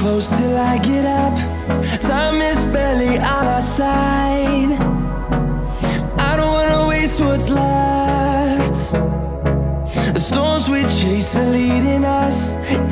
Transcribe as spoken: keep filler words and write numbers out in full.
close till I get up. Time is barely on our side. I don't wanna waste what's left. The storms we chase are leading us